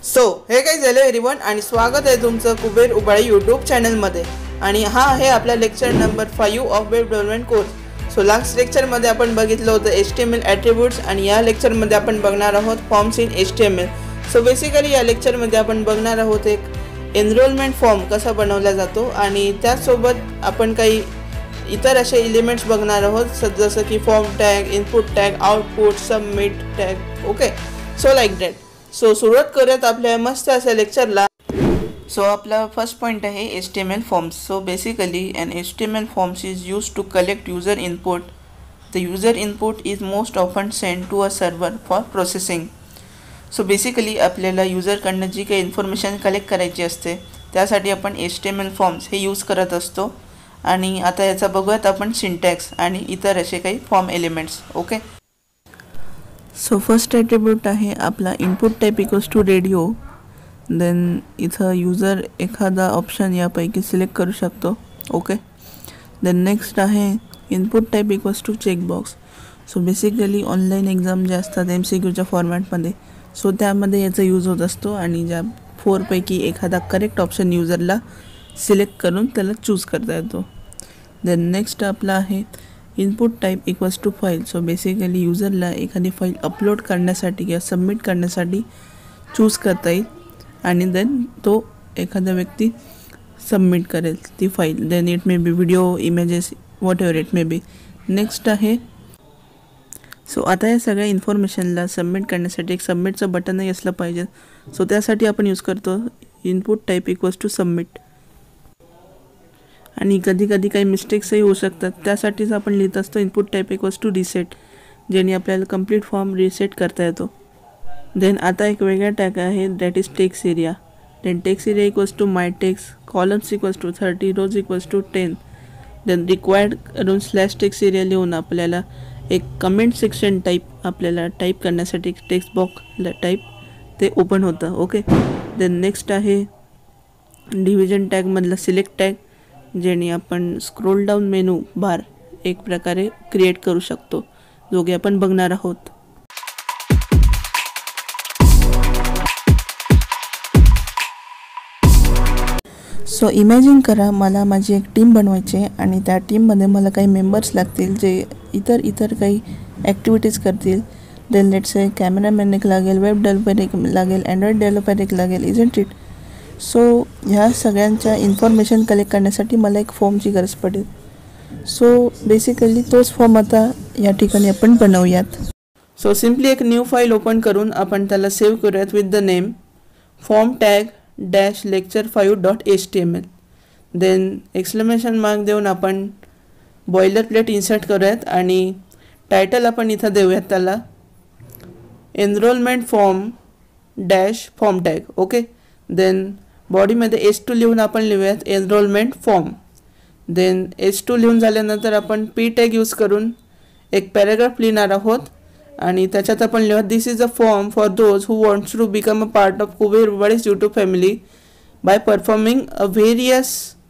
So हे काय झालं एव्हरीवन आणि स्वागत आहे तुमचं कुबेर उबाळे यूट्यूब चॅनलमध्ये। आणि हा आहे आपला lecture number 5 of web development course. So last लेक्चरमध्ये आपण बघितलं होतं HTML ॲट्रिब्यूट्स आणि या लेक्चरमध्ये आपण बघणार आहोत forms in HTML। So basically या लेक्चरमध्ये आपण बघणार आहोत एक एनरोलमेंट फॉर्म कसा बनवला जातो आणि त्यासोबत आपण काही इतर असे एलिमेंट्स बघणार आहोत जसं की form tag, input tag, output, submit tag. Okay, so like that. So सुरुवात करूयात आपल्या मस्त अशा लेक्चरला। सो आपला फर्स्ट पॉइंट आहे HTML forms. So basically an HTML forms is used to collect user input. The user input is most often sent to a server for processing. So basically आपल्याला युजरकडनं जी काही इन्फॉर्मेशन कलेक्ट करायची असते त्यासाठी आपण HTML forms हे use करत असतो। आणि आता याचा बघूयात आपण सिंटॅक्स आणि इतर असे काही form elements. Okay, so first attribute आहे आपला input type equals to radio. Then इथं यूजर एखादा ऑप्शन यापैकी सिलेक्ट करू शकतो। ओके, देन नेक्स्ट आहे input type equals to checkbox. So basically online exam जे असतात MCQच्या फॉर्मॅटमध्ये, सो त्यामध्ये याचा यूज होत असतो आणि ज्या 4 पैकी एखादा करेक्ट ऑप्शन यूजरला सिलेक्ट करून त्याला चूज करता येतो। देन नेक्स्ट आपला आहे input type equals to file. So basically यूजरला एखादी फाईल अपलोड करण्यासाठी किंवा सबमिट करण्यासाठी चूज करता येईल आणि देन तो एखादा व्यक्ती सबमिट करेल ती file. Then it may be video, images, what ever it may be. Next आहे, सो आता या सगळ्या इन्फॉर्मेशनला सबमिट करण्यासाठी एक सबमिटचं बटनही असलं पाहिजे। सो त्यासाठी आपण यूज करतो input type equals to submit. आणि कधी कधी काही मिस्टेक्सही होऊ शकतात, त्यासाठीच आपण लिहित असतो input type equals to reset, ज्याने आपल्याला कंप्लीट फॉर्म रिसेट करता येतो। देन आता एक वेगळा टॅग आहे that is text area. Then text area equals to my text, columns equals to 30, rows equals to 10। Then required करून स्लॅश टेक्स्ट एरिया लिहून आपल्याला एक कमेंट सेक्शन टाईप आपल्याला टाईप करण्यासाठी टेक्स्ट बॉक्स टाईप ते ओपन होतं। Okay, then next आहे division टॅगमधला सिलेक्ट टॅग, ज्याने आपण स्क्रोल डाऊन मेनू बार एक प्रकारे क्रिएट करू शकतो, जो की आपण बघणार आहोत। सो इमॅजिन करा मला माझी एक टीम बनवायची आहे आणि त्या टीममध्ये मला काही मेंबर्स लागतील जे इतर काही ॲक्टिव्हिटीज करतील। देन लेट्स से कॅमेरामॅन एक लागेल, वेब डेव्हलपर एक लागेल, अँड्रॉइड डेव्हलपर एक लागेल, इजंट इट। सो ह्या सगळ्यांच्या इन्फॉर्मेशन कलेक्ट करण्यासाठी मला एक फॉर्मची गरज पडेल। सो बेसिकली तोच फॉर्म आता या ठिकाणी आपण बनवूयात। सो सिम्पली एक न्यू फाईल ओपन करून आपण त्याला सेव्ह करूयात with the name form tag dash lecture 5.html। Then exclamation mark देऊन आपण बॉयलर प्लेट इन्सर्ट करूयात आणि टायटल आपण इथं देऊयात त्याला enrolment form dash form tag. Okay, then बॉडीमध्ये H2 लिहून आपण लिहूयात एनरोलमेंट फॉर्म। देन H2 लिहून झाल्यानंतर आपण P टॅग यूज करून एक पॅराग्राफ लिहिणार आहोत आणि त्याच्यात आपण लिहूयात this is a form for those who wants to become a part of Kuber Ubale's YouTube family by performing a various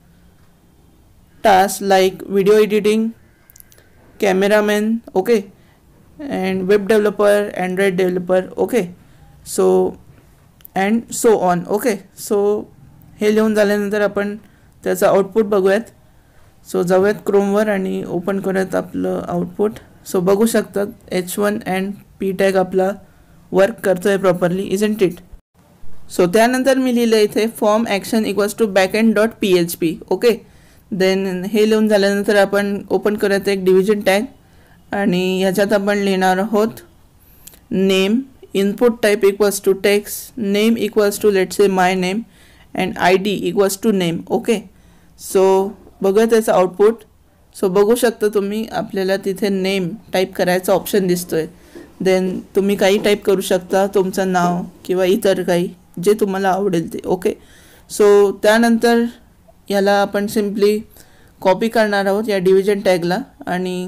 task like video editing, cameraman, okay, and web developer, Android developer, okay, so and so on. Okay, so हे लिहून झाल्यानंतर आपण त्याचा output बघूयात। So जाऊयात क्रोमवर आणि open करूयात आपलं आउटपुट। सो बघू शकतात H1 अँड P टॅग आपला वर्क करतोय प्रॉपरली, इजंट इट। सो त्यानंतर मी लिहिलं इथे form action equals to backend.php। Okay, then हे लिहून झाल्यानंतर आपण ओपन करूयात एक डिव्हिजन टॅग आणि ह्याच्यात आपण लिहिणार आहोत name, input type equals to text, name equals to let's say my name and ID equals to name. Okay, so बघूया त्याचं आउटपुट। सो बघू शकता तुम्ही आपल्याला तिथे नेम टाईप करायचा ऑप्शन दिसतोय। देन तुम्ही काही टाईप करू शकता, तुमचं नाव किंवा इतर काही जे तुम्हाला आवडेल ते। ओके, सो त्यानंतर याला आपण सिम्पली कॉपी करणार आहोत या डिव्हिजन टॅगला आणि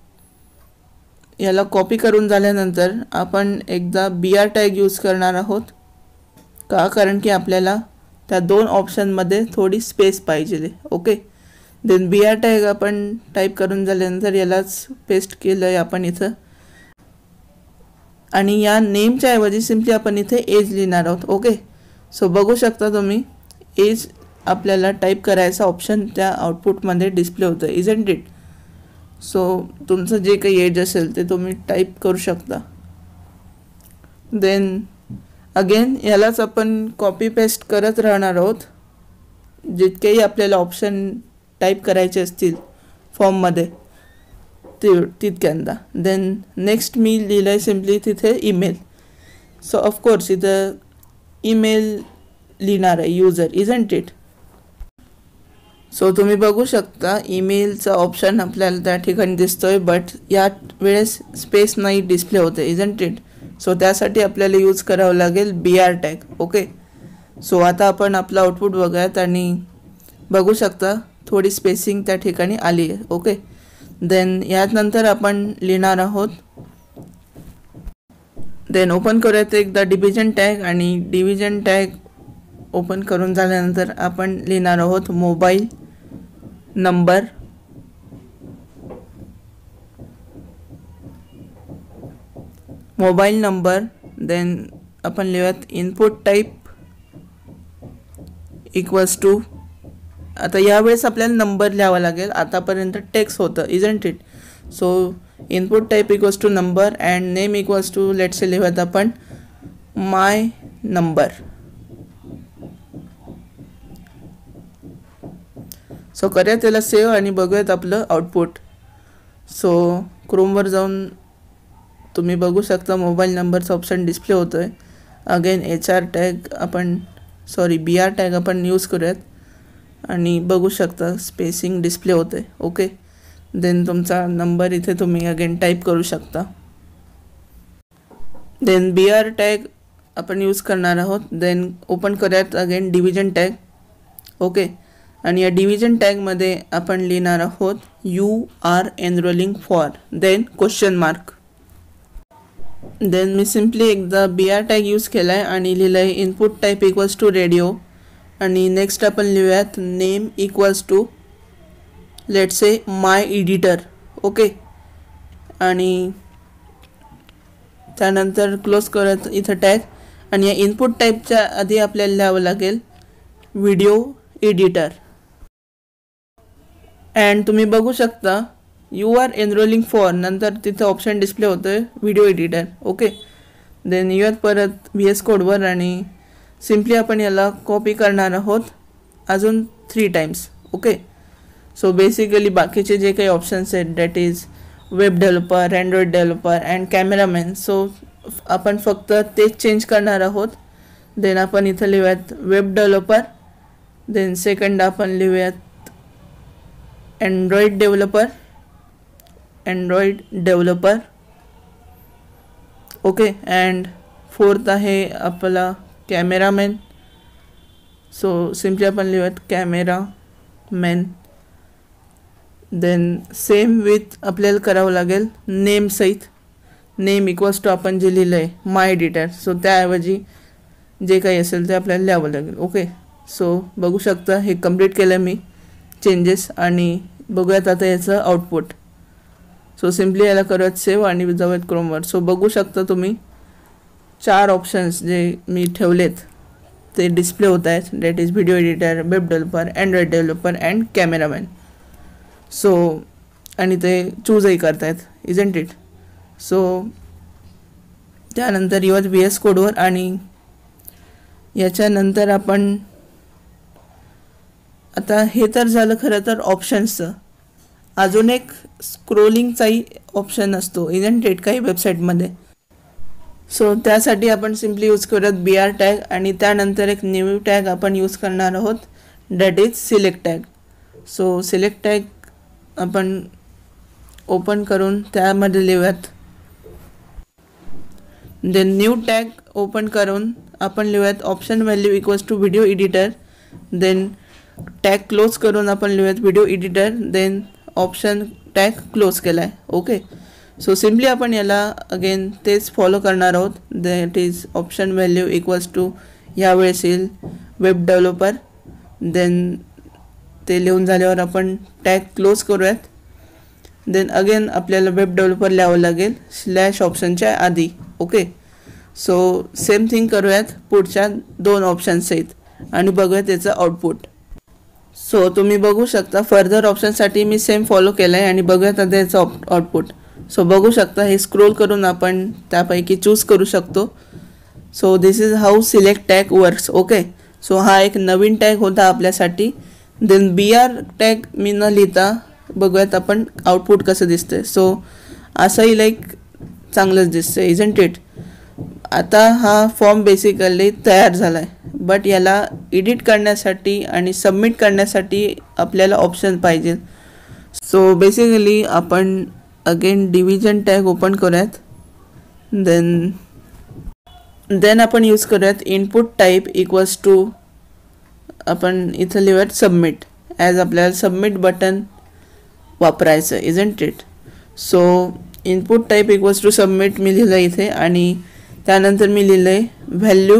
याला कॉपी करून झाल्यानंतर आपण एकदा BR टॅग यूज करणार आहोत का, कारण की आपल्याला त्या 2 ऑप्शनमध्ये थोडी स्पेस पाहिजे। ओके, देन BR टॅग आपण टाईप करून झाल्यानंतर यालाच पेस्ट केलं आहे आपण इथं। आणि या नेमच्या ऐवजी सिम्पली आपण इथे एज लिहिणार आहोत. ओके, सो बघू शकता तुम्ही एज आपल्याला टाईप करायचा ऑप्शन त्या आउटपुटमध्ये डिस्प्ले होतं. Isn't it. सो तुमचं जे काही एज असेल ते तुम्ही टाईप करू शकता. देन अगेन यालाच आपण कॉपी पेस्ट करत राहणार आहोत जितकेही आपल्याला ऑप्शन टाईप करायचे असतील फॉर्ममध्ये तितक्यांदा. देन नेक्स्ट मी लिहिलं आहे सिम्पली तिथे ईमेल. सो ऑफकोर्स इथं ईमेल लिहिणार आहे यूजर. Isn't it. सो तुम्ही बघू शकता ईमेलचा ऑप्शन आपल्याला त्या ठिकाणी दिसतोय, बट या वेळेस स्पेस नाही डिस्प्ले होते. Isn't it. सो त्यासाठी आपल्याला यूज करावं लागेल BR टॅग. ओके, सो आता आपण आपलं आउटपुट बघूयात आणि बघू शकता थोडी स्पेसिंग त्या ठिकाणी आली आहे. ओके, देन यानंतर आपण लिहिणार आहोत. देन ओपन करूयात एकदा डिव्हिजन टॅग आणि डिव्हिजन टॅग ओपन करून झाल्यानंतर आपण लिहिणार आहोत mobile number. Mobile number. Then आपण लिहूयात इनपुट टाईप इक्वल्स टू. आता यावेळेस आपल्याला नंबर लिहावा लागेल, आतापर्यंत टेक्स्ट होतं. Isn't it. So input type equals to number and name equals to let's say लिहूयात आपण माय नंबर. सो करूयात त्याला सेव्ह आणि बघूयात आपलं आउटपुट. सो क्रोमवर जाऊन तुम्ही बघू शकता मोबाईल नंबरचा ऑप्शन डिस्प्ले होतो आहे. अगेन HR टॅग आपण BR टॅग आपण यूज करूयात आणि बघू शकता स्पेसिंग डिस्प्ले होते. ओके, देन तुमचा नंबर इथे तुम्ही अगेन टाईप करू शकता. देन BR टॅग आपण यूज करणार आहोत. देन ओपन करूयात अगेन डिव्हिजन टॅग. ओके, आणि या डिव्हिजन टॅगमध्ये आपण लिहिणार आहोत you are enrolling for then question mark. Then मी सिम्पली एकदा BR टॅग यूज केला आहे आणि लिहिलं आहे input type equals to radio आणि नेक्स्ट आपण लिहूयात name equals to let's say my editor. Okay, आणि त्यानंतर क्लोज करत इथं टॅग आणि या इनपुट टाईपच्या आधी आपल्याला लिहावं लागेल व्हिडिओ एडिटर. अँड तुम्ही बघू शकता यू आर एनरोलिंग फॉर नंतर तिथं ऑप्शन डिस्प्ले होतो आहे व्हिडिओ एडिटर. ओके, देन येऊयात परत VS कोडवर आणि सिम्पली आपण याला कॉपी करणार आहोत अजून 3 टाइम्स. ओके, सो बेसिकली बाकीचे जे काही ऑप्शन्स आहेत that is web developer, Android developer and cameraman. So आपण फक्त तेच चेंज करणार आहोत. देन आपण इथं लिहूयात वेब डेव्हलपर. देन सेकंड आपण लिहूयात Android developer. Okay, and fourth आहे आपला कॅमेरामॅन. सो सिम्पली आपण लिहूयात कॅमेरामॅन. देन सेम विथ आपल्याला करावं लागेल नेम सहित. नेम इक्वल्स टू आपण जे लिहिलं आहे माय एडिटर. सो त्याऐवजी जे काही असेल ते आपल्याला लिहावं लागेल. ओके, सो बघू शकता हे कंप्लीट केलं मी चेंजेस आणि बघूयात आता याचं आउटपुट. सो सिम्पली याला करूयात सेव्ह आणि जाऊयात क्रोमवर. सो बघू शकता तुम्ही 4 ऑप्शन्स जे मी ठेवलेत ते डिस्प्ले होत आहेत. That is video editor, web developer, Android developer and cameraman. So आणि ते चूजही करतायत. Isn't it. सो त्यानंतर येऊयात VS कोडवर आणि याच्यानंतर आपण आता हे तर झालं खरं तर ऑप्शन्सचं. अजून एक स्क्रोलिंगचाही ऑप्शन असतो इजंट इट काही वेबसाईटमध्ये. सो त्यासाठी आपण सिम्पली यूज करूयात BR टॅग आणि त्यानंतर एक न्यू टॅग आपण यूज करणार आहोत that is select tag. So select tag आपण ओपन करून त्यामध्ये लिहूयात. देन न्यू टॅग ओपन करून आपण लिहूयात option value equals to video editor. Then tag close करून आपण लिहूयात video editor. Then option tag close केला आहे. ओके, सो सिम्पली आपण याला अगेन तेच फॉलो करणार आहोत. That is option value equals to यावेळेस येईल वेब डेव्हलपर. देन ते लिहून झाल्यावर आपण टॅग क्लोज करूयात. देन अगेन आपल्याला वेब डेव्हलपर लिहावं लागेल स्लॅश ऑप्शनच्या आधी. ओके, सो सेम थिंग करूयात पुढच्या 2 ऑप्शन्स आहेत आणि बघूया त्याचं आउटपुट. सो तुम्ही बघू शकता फर्दर ऑप्शनसाठी मी सेम फॉलो केलं आहे आणि बघूयात आता याचं आउटपुट. सो बघू शकता हे स्क्रोल करून आपण त्यापैकी चूज करू शकतो. So this is how select tag works. Okay, so हा एक नवीन टॅग होता आपल्यासाठी. देन BR टॅग मी न लिहिता बघूयात आपण आउटपुट कसं दिसतंय. सो असंही लाईक चांगलंच दिसतंय, इजंट इट. आता हा फॉर्म बेसिकली तयार झाला आहे, बट याला एडिट करण्यासाठी आणि सबमिट करण्यासाठी आपल्याला ऑप्शन पाहिजे. सो बेसिकली आपण अगेन डिव्हिजन टॅग ओपन करूयात. देन आपण यूज करूयात इनपुट टाईप इक्वल्स टू आपण इथं लिहूयात सबमिट, ॲज आपल्याला सबमिट बटन वापरायचं, isn't it. So input type equals to submit मी लिहिलं इथे आणि त्यानंतर मी लिहिलं आहे value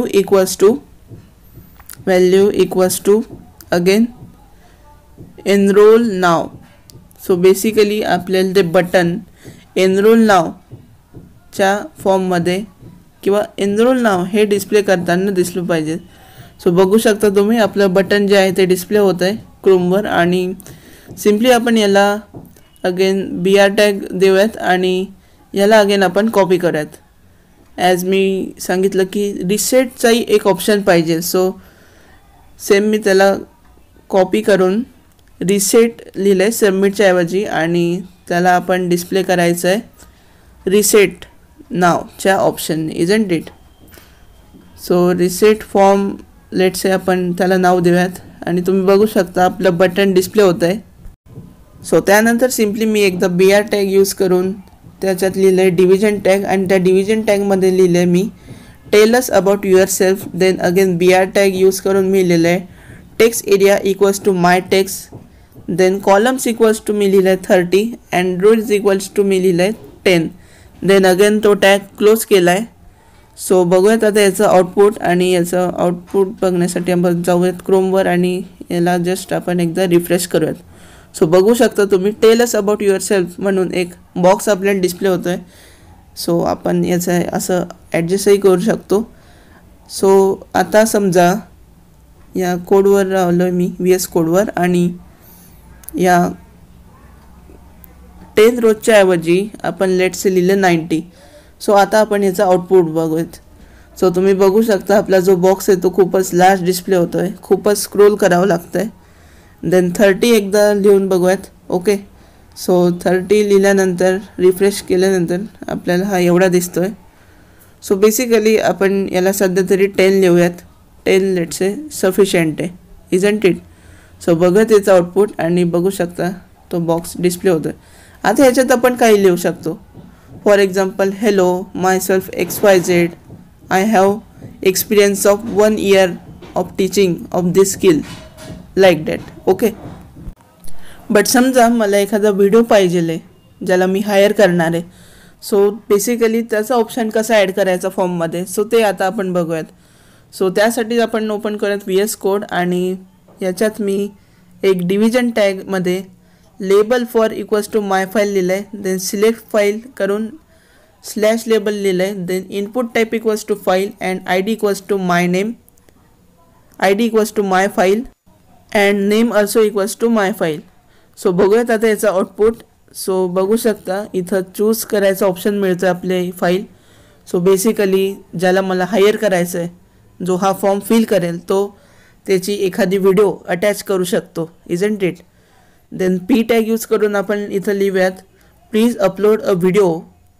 equals to again enroll नाव. सो बेसिकली आपल्याला ते बटन एनरोल नावच्या फॉर्ममध्ये किंवा एनरोल नाव हे डिस्प्ले करताना दिसलं पाहिजे. सो बघू शकता तुम्ही आपलं बटन जे आहे ते डिस्प्ले होत आहे क्रोमवर आणि सिम्पली आपण याला अगेन BR टॅग देऊयात आणि याला अगेन आपण कॉपी करूयात. ॲज मी सांगितलं की रिसेटचाही एक ऑप्शन पाहिजे. सो सेम मी त्याला कॉपी करून रिसेट लिहिलं आहे सबमिटच्या ऐवजी आणि त्याला आपण डिस्प्ले करायचं आहे रिसेट नावच्या option, isn't it. So reset form let's say आपण त्याला नाव देऊयात आणि तुम्ही बघू शकता आपलं बटन डिस्प्ले होतं आहे. सो त्यानंतर सिम्पली मी एकदा BR टॅग यूज करून त्याच्यात लिहिलं आहे डिव्हिजन टॅग आणि त्या डिव्हिजन टॅगमध्ये लिहिलं आहे मी tell us about yourself. Then again BR tag use करून मी लिहिलं आहे text area equals to my text. Then columns equals to मी लिहिलं आहे 30 अँड रोज इक्वल्स टू मी लिहिलं आहे 10. देन अगेन तो टॅग क्लोज केला आहे. सो बघूयात आता याचं आउटपुट आणि याचं आउटपुट बघण्यासाठी आपण जाऊयात क्रोमवर आणि याला जस्ट आपण एकदा रिफ्रेश करूयात. सो बघू शकता तुम्ही tell us about yourself म्हणून एक बॉक्स आपल्याला डिस्प्ले होतो आहे. सो आपण याचं असं ॲडजस्टही करू शकतो. सो आता समजा या कोडवर राहिलो आहे मी VS कोडवर आणि या 10 रोजच्या ऐवजी आपण लेट्स लिहिलं 90. सो आता आपण याचा आउटपुट बघूयात. सो तुम्ही बघू शकता आपला जो बॉक्स आहे तो खूपच लार्ज डिस्प्ले होतो आहे, खूपच स्क्रोल करावं लागतं आहे. देन 30 एकदा लिहून बघूयात. ओके, सो 30 लिहिल्यानंतर रिफ्रेश केल्यानंतर आपल्याला हा एवढा दिसतो आहे. सो बेसिकली आपण याला सध्या तरी 10 लिहूयात. 10 लेट्स से सफिशियंट आहे, इजंट इट. सो बघत याचा आउटपुट आणि बघू शकता तो बॉक्स डिस्प्ले होतो आहे. आता ह्याच्यात आपण काही लिहू शकतो. For example hello myself XYZ I have experience of 1 year of teaching of this skill like that. Okay, but समजा मला एखादा व्हिडिओ पाहिजे आहे ज्याला मी हायर करणार आहे. सो बेसिकली त्याचा ऑप्शन कसा ॲड करायचा फॉर्ममध्ये, सो ते आता आपण बघूयात. सो त्यासाठी आपण ओपन करूयात VS कोड आणि याच्यात मी एक डिव्हिजन टॅगमध्ये label for equals to my file लिहिलं आहे. देन सिलेक्ट फाईल करून स्लॅश लेबल लिहिलं आहे. Then input type equals to file and ID equals to my name, ID equals to my file and name also equals to my file. So बघूयात आता याचा output. So बघू शकता इथं choose करायचं ऑप्शन मिळतं आपले फाईल. सो बेसिकली ज्याला मला हायर करायचं आहे, जो हा फॉर्म फिल करेल तो त्याची एखादी व्हिडिओ अटॅच करू शकतो, isn't it. Then P tag use करून आपण इथं लिहूयात please upload a video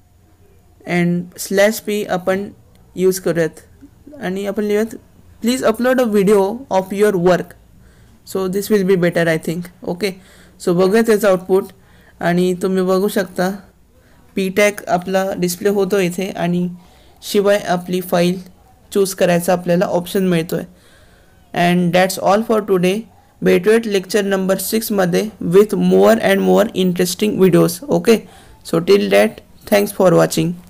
and /P आपण यूज करूयात आणि आपण लिहूयात please upload a video of your work. So this will be better I think. Okay, so बघूया त्याचं आउटपुट आणि तुम्ही बघू शकता P टॅग आपला डिस्प्ले होतो इथे आणि शिवाय आपली फाईल चूज करायचा आपल्याला ऑप्शन मिळतो आहे. And that's all for today. भेटूयात लेक्चर नंबर 6 मध्ये with more and more interesting videos. Okay, so till that thanks for watching.